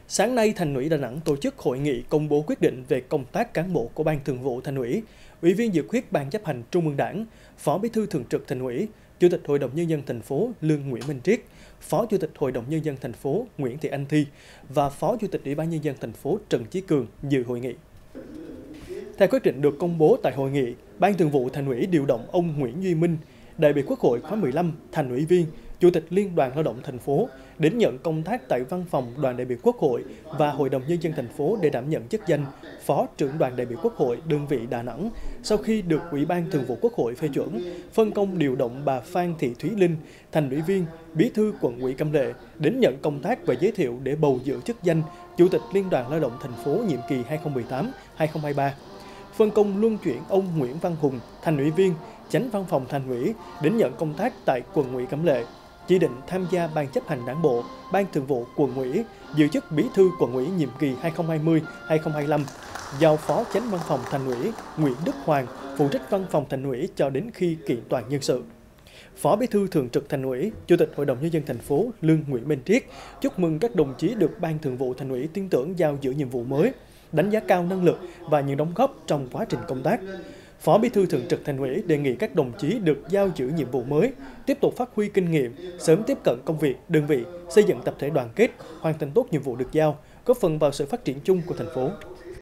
Sáng nay, Thành ủy Đà Nẵng tổ chức hội nghị công bố quyết định về công tác cán bộ của Ban Thường vụ Thành ủy, Ủy viên dự khuyết Ban Chấp hành Trung ương Đảng, Phó Bí thư Thường trực Thành ủy, Chủ tịch Hội đồng Nhân dân thành phố Lương Nguyễn Minh Triết, Phó Chủ tịch Hội đồng Nhân dân thành phố Nguyễn Thị Anh Thi và Phó Chủ tịch Ủy ban Nhân dân thành phố Trần Chí Cường dự hội nghị. Theo quyết định được công bố tại hội nghị, Ban Thường vụ Thành ủy điều động ông Nguyễn Duy Minh, đại biểu Quốc hội khóa 15, Thành ủy viên, Chủ tịch Liên đoàn Lao động thành phố đến nhận công tác tại Văn phòng Đoàn đại biểu Quốc hội và Hội đồng Nhân dân thành phố để đảm nhận chức danh Phó trưởng Đoàn đại biểu Quốc hội đơn vị Đà Nẵng sau khi được Ủy ban Thường vụ Quốc hội phê chuẩn, phân công điều động bà Phan Thị Thúy Linh, Thành ủy viên, Bí thư Quận ủy Cẩm Lệ đến nhận công tác và giới thiệu để bầu giữ chức danh Chủ tịch Liên đoàn Lao động thành phố nhiệm kỳ 2018-2023. Phân công luân chuyển ông Nguyễn Văn Hùng, Thành ủy viên, Chánh Văn phòng Thành ủy đến nhận công tác tại Quận ủy Cẩm Lệ, chỉ định tham gia Ban Chấp hành Đảng bộ, Ban Thường vụ Quận ủy, giữ chức Bí thư Quận ủy nhiệm kỳ 2020-2025, giao Phó Chánh Văn phòng Thành ủy Nguyễn Đức Hoàng phụ trách Văn phòng Thành ủy cho đến khi kiện toàn nhân sự. Phó Bí thư Thường trực Thành ủy, Chủ tịch Hội đồng Nhân dân thành phố Lương Nguyễn Minh Triết chúc mừng các đồng chí được Ban Thường vụ Thành ủy tin tưởng giao giữ nhiệm vụ mới, đánh giá cao năng lực và những đóng góp trong quá trình công tác. Phó Bí thư Thường trực Thành ủy đề nghị các đồng chí được giao giữ nhiệm vụ mới, tiếp tục phát huy kinh nghiệm, sớm tiếp cận công việc, đơn vị, xây dựng tập thể đoàn kết, hoàn thành tốt nhiệm vụ được giao, góp phần vào sự phát triển chung của thành phố.